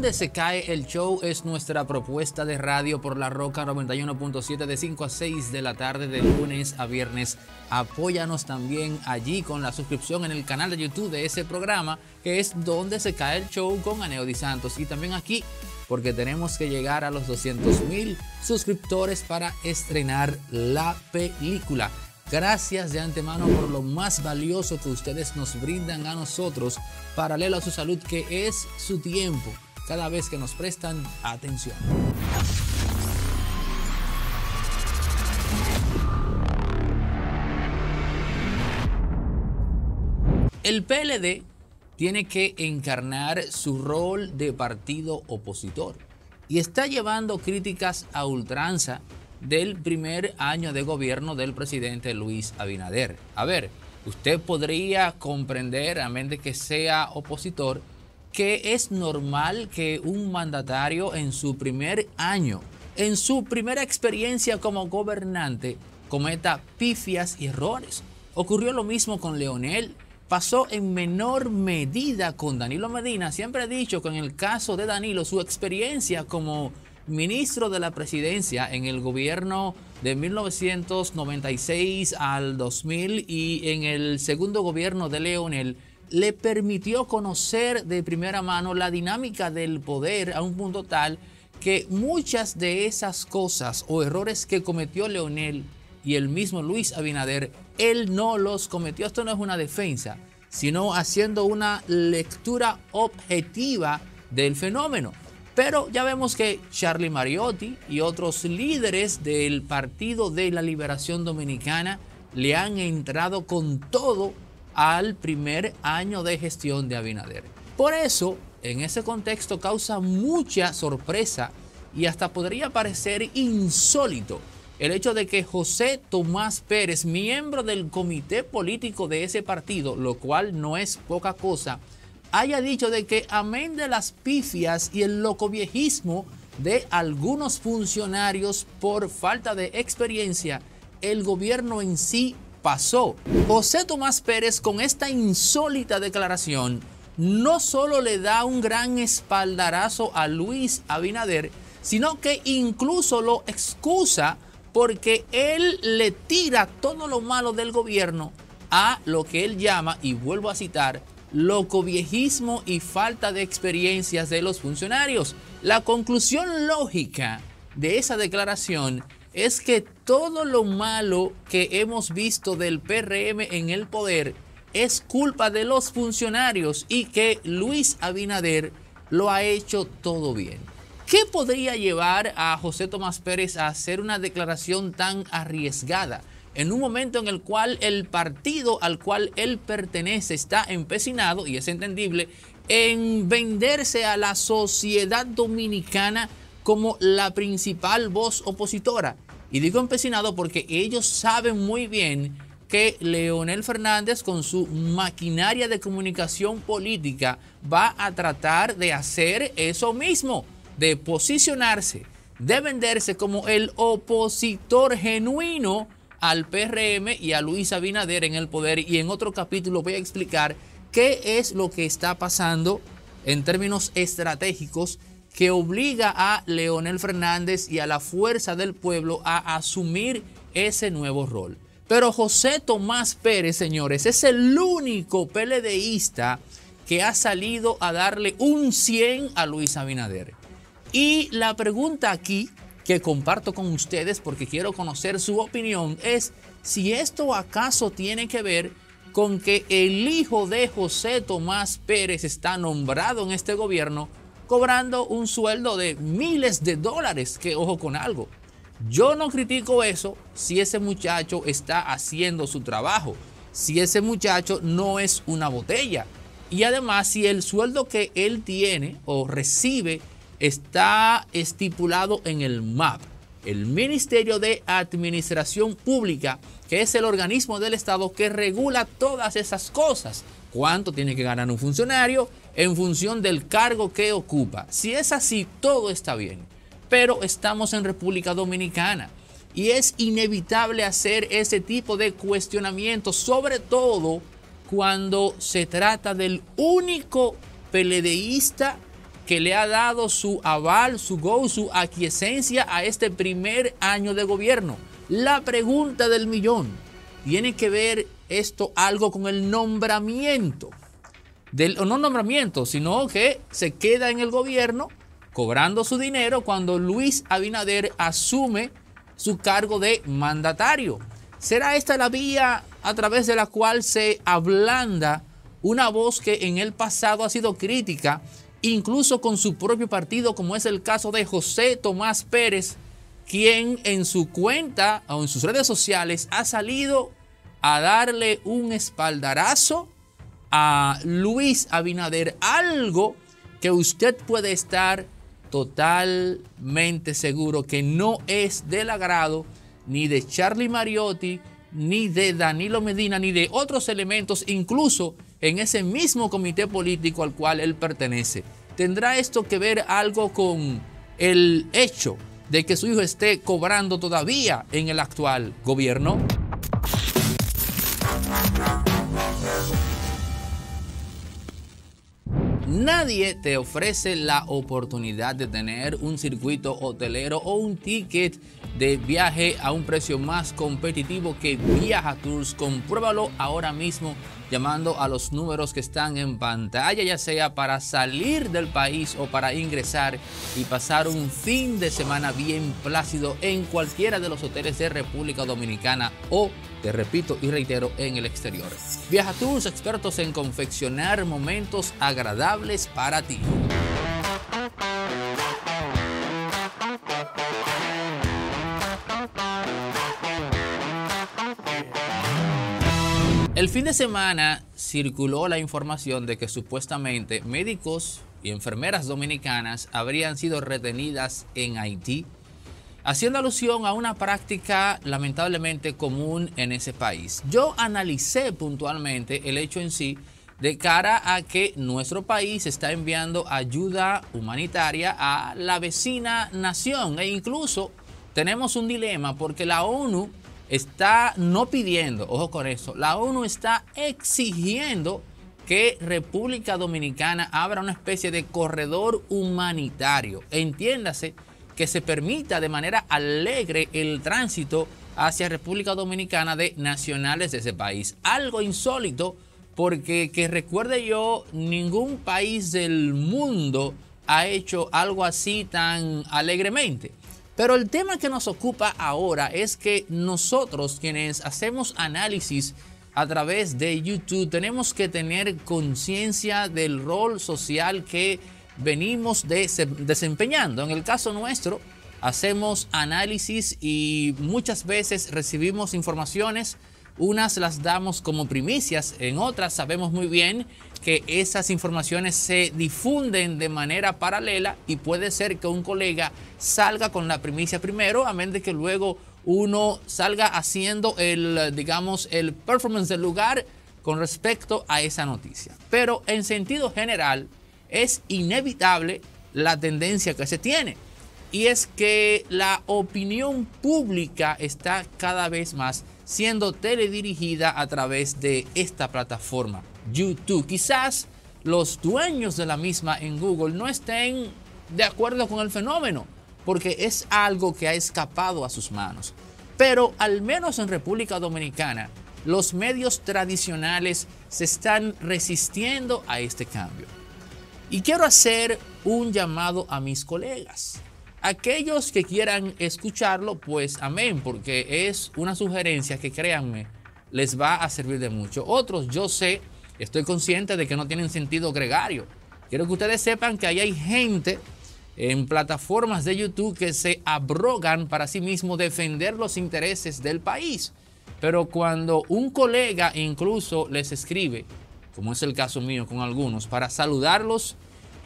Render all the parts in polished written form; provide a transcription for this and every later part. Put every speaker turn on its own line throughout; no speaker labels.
Donde se cae el show es nuestra propuesta de radio por La Roca 91.7 de 5 a 6 de la tarde de lunes a viernes. Apóyanos también allí con la suscripción en el canal de YouTube de ese programa, que es Donde se cae el show con Aneo Di Santos. Y también aquí, porque tenemos que llegar a los 200,000 suscriptores para estrenar la película. Gracias de antemano por lo más valioso que ustedes nos brindan a nosotros, paralelo a su salud, que es su tiempo, cada vez que nos prestan atención. El PLD tiene que encarnar su rol de partido opositor y está llevando críticas a ultranza del primer año de gobierno del presidente Luis Abinader. A ver, usted podría comprender, a menos de que sea opositor, que es normal que un mandatario en su primer año, en su primera experiencia como gobernante, cometa pifias y errores. Ocurrió lo mismo con Leonel, pasó en menor medida con Danilo Medina. Siempre he dicho que en el caso de Danilo, su experiencia como ministro de la presidencia en el gobierno de 1996 al 2000 y en el segundo gobierno de Leonel le permitió conocer de primera mano la dinámica del poder a un punto tal que muchas de esas cosas o errores que cometió Leonel y el mismo Luis Abinader, él no los cometió. Esto no es una defensa, sino haciendo una lectura objetiva del fenómeno. Pero ya vemos que Charlie Mariotti y otros líderes del Partido de la Liberación Dominicana le han entrado con todo al primer año de gestión de Abinader. Por eso, en ese contexto causa mucha sorpresa y hasta podría parecer insólito el hecho de que José Tomás Pérez, miembro del comité político de ese partido, lo cual no es poca cosa, haya dicho de que amén de las pifias y el locoviejismo de algunos funcionarios por falta de experiencia, el gobierno en sí pasó. José Tomás Pérez, con esta insólita declaración, no solo le da un gran espaldarazo a Luis Abinader, sino que incluso lo excusa porque él le tira todo lo malo del gobierno a lo que él llama, y vuelvo a citar, locoviejismo y falta de experiencias de los funcionarios. La conclusión lógica de esa declaración es que todo lo malo que hemos visto del PRM en el poder es culpa de los funcionarios y que Luis Abinader lo ha hecho todo bien. ¿Qué podría llevar a José Tomás Pérez a hacer una declaración tan arriesgada en un momento en el cual el partido al cual él pertenece está empecinado, y es entendible, en venderse a la sociedad dominicana como la principal voz opositora? Y digo empecinado porque ellos saben muy bien que Leonel Fernández, con su maquinaria de comunicación política, va a tratar de hacer eso mismo, de posicionarse, de venderse como el opositor genuino al PRM y a Luis Abinader en el poder. Y en otro capítulo voy a explicar qué es lo que está pasando en términos estratégicos que obliga a Leonel Fernández y a la Fuerza del Pueblo a asumir ese nuevo rol. Pero José Tomás Pérez, señores, es el único PLDista que ha salido a darle un 100 a Luis Abinader. Y la pregunta aquí, que comparto con ustedes porque quiero conocer su opinión, es si esto acaso tiene que ver con que el hijo de José Tomás Pérez está nombrado en este gobierno cobrando un sueldo de miles de dólares, que ojo con algo. Yo no critico eso si ese muchacho está haciendo su trabajo, si ese muchacho no es una botella. Y además, si el sueldo que él tiene o recibe está estipulado en el MAP, el Ministerio de Administración Pública, que es el organismo del Estado que regula todas esas cosas. ¿Cuánto tiene que ganar un funcionario en función del cargo que ocupa? Si es así, todo está bien. Pero estamos en República Dominicana y es inevitable hacer ese tipo de cuestionamientos, sobre todo cuando se trata del único PLDista que le ha dado su aval, su go, su aquiescencia a este primer año de gobierno. La pregunta del millón, ¿tiene que ver esto algo con el nombramiento? O no nombramiento, sino que se queda en el gobierno cobrando su dinero cuando Luis Abinader asume su cargo de mandatario. ¿Será esta la vía a través de la cual se ablanda una voz que en el pasado ha sido crítica, incluso con su propio partido, como es el caso de José Tomás Pérez, quien en su cuenta o en sus redes sociales ha salido a darle un espaldarazo a Luis Abinader, algo que usted puede estar totalmente seguro que no es del agrado ni de Charlie Mariotti, ni de Danilo Medina, ni de otros elementos, incluso en ese mismo comité político al cual él pertenece. ¿Tendrá esto que ver algo con el hecho de que su hijo esté cobrando todavía en el actual gobierno? Nadie te ofrece la oportunidad de tener un circuito hotelero o un ticket de viaje a un precio más competitivo que Viaja Tours. Compruébalo ahora mismo llamando a los números que están en pantalla, ya sea para salir del país o para ingresar y pasar un fin de semana bien plácido en cualquiera de los hoteles de República Dominicana o, te repito y reitero, en el exterior. Viaja Tours, expertos en confeccionar momentos agradables para ti. El fin de semana circuló la información de que supuestamente médicos y enfermeras dominicanas habrían sido retenidas en Haití, haciendo alusión a una práctica lamentablemente común en ese país. Yo analicé puntualmente el hecho en sí de cara a que nuestro país está enviando ayuda humanitaria a la vecina nación e incluso tenemos un dilema porque la ONU está no pidiendo, ojo con eso, la ONU está exigiendo que República Dominicana abra una especie de corredor humanitario. Entiéndase que se permita de manera alegre el tránsito hacia República Dominicana de nacionales de ese país. Algo insólito porque que recuerde yo, ningún país del mundo ha hecho algo así tan alegremente. Pero el tema que nos ocupa ahora es que nosotros quienes hacemos análisis a través de YouTube tenemos que tener conciencia del rol social que venimos desempeñando. En el caso nuestro hacemos análisis y muchas veces recibimos informaciones, unas las damos como primicias, en otras sabemos muy bien que esas informaciones se difunden de manera paralela y puede ser que un colega salga con la primicia primero, a menos de que luego uno salga haciendo el performance del lugar con respecto a esa noticia. Pero en sentido general es inevitable la tendencia que se tiene y es que la opinión pública está cada vez más siendo teledirigida a través de esta plataforma YouTube. Quizás los dueños de la misma en Google no estén de acuerdo con el fenómeno porque es algo que ha escapado a sus manos. Pero al menos en República Dominicana los medios tradicionales se están resistiendo a este cambio. Y quiero hacer un llamado a mis colegas. Aquellos que quieran escucharlo, pues amén, porque es una sugerencia que créanme, les va a servir de mucho. Otros, yo sé, estoy consciente de que no tienen sentido gregario. Quiero que ustedes sepan que ahí hay gente en plataformas de YouTube que se abrogan para sí mismo defender los intereses del país. Pero cuando un colega incluso les escribe, como es el caso mío con algunos, para saludarlos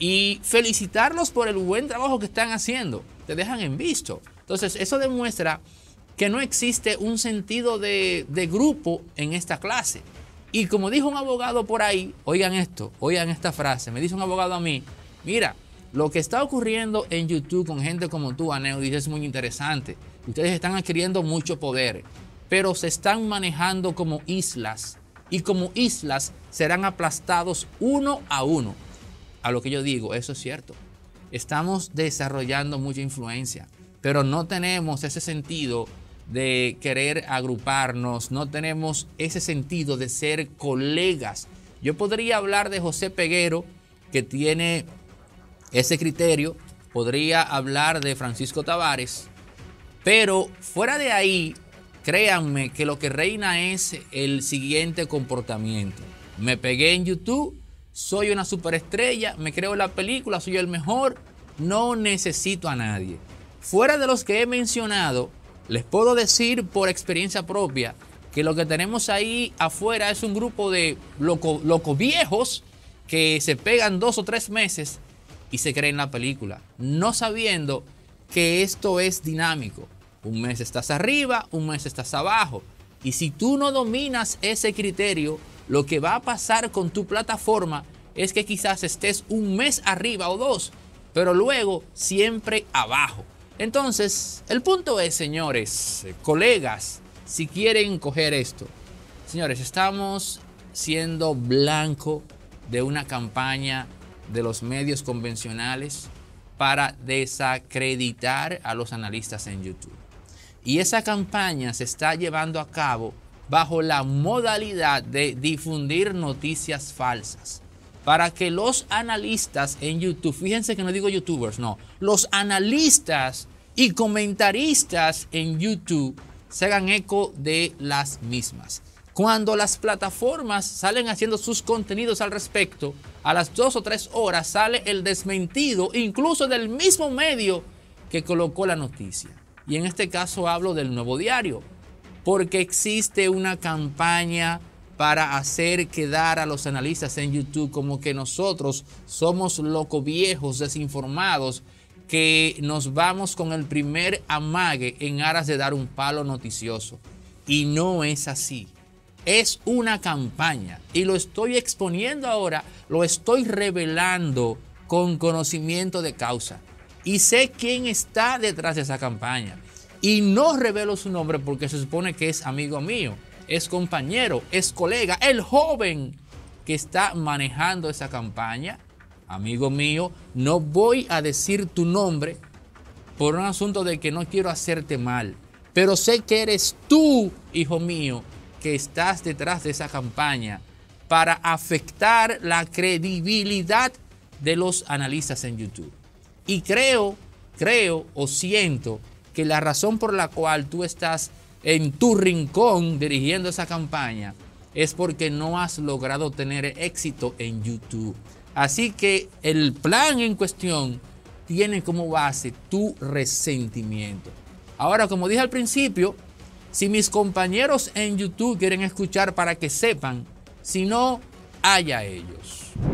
y felicitarlos por el buen trabajo que están haciendo, te dejan en visto. Entonces eso demuestra que no existe un sentido de grupo en esta clase. Y como dijo un abogado por ahí, oigan esto, oigan esta frase, me dice un abogado a mí, mira, lo que está ocurriendo en YouTube con gente como tú, Aneudis, es muy interesante. Ustedes están adquiriendo mucho poder, pero se están manejando como islas y como islas serán aplastados uno a uno. A lo que yo digo, eso es cierto. estamos desarrollando mucha influencia, pero no tenemos ese sentido de querer agruparnos, no tenemos ese sentido de ser colegas. Yo podría hablar de José Peguero, que tiene ese criterio, podría hablar de Francisco Tavares, pero fuera de ahí, créanme que lo que reina es el siguiente comportamiento. Me pegué en YouTube, soy una superestrella, me creo la película, soy el mejor, no necesito a nadie. Fuera de los que he mencionado, les puedo decir por experiencia propia que lo que tenemos ahí afuera es un grupo de locos viejos que se pegan 2 o 3 meses y se creen la película, no sabiendo que esto es dinámico. Un mes estás arriba, un mes estás abajo. Y si tú no dominas ese criterio, lo que va a pasar con tu plataforma es que quizás estés un mes arriba o 2, pero luego siempre abajo. Entonces, el punto es, señores, colegas, si quieren coger esto, señores, estamos siendo blanco de una campaña de los medios convencionales para desacreditar a los analistas en YouTube. Y esa campaña se está llevando a cabo bajo la modalidad de difundir noticias falsas, para que los analistas en YouTube, fíjense que no digo youtubers, no, los analistas y comentaristas en YouTube se hagan eco de las mismas. Cuando las plataformas salen haciendo sus contenidos al respecto, a las 2 o 3 horas sale el desmentido, incluso del mismo medio que colocó la noticia. Y en este caso hablo del Nuevo Diario, porque existe una campaña para hacer quedar a los analistas en YouTube como que nosotros somos locos viejos, desinformados, que nos vamos con el primer amague en aras de dar un palo noticioso. Y no es así. Es una campaña y lo estoy exponiendo ahora, lo estoy revelando con conocimiento de causa. Y sé quién está detrás de esa campaña. Y no revelo su nombre porque se supone que es amigo mío, es compañero, es colega, el joven que está manejando esa campaña. Amigo mío, no voy a decir tu nombre por un asunto de que no quiero hacerte mal. Pero sé que eres tú, hijo mío, que estás detrás de esa campaña para afectar la credibilidad de los analistas en YouTube. Y creo o siento que la razón por la cual tú estás en tu rincón dirigiendo esa campaña es porque no has logrado tener éxito en YouTube. Así que el plan en cuestión tiene como base tu resentimiento. Ahora, como dije al principio, si mis compañeros en YouTube quieren escuchar para que sepan, si no, haya ellos.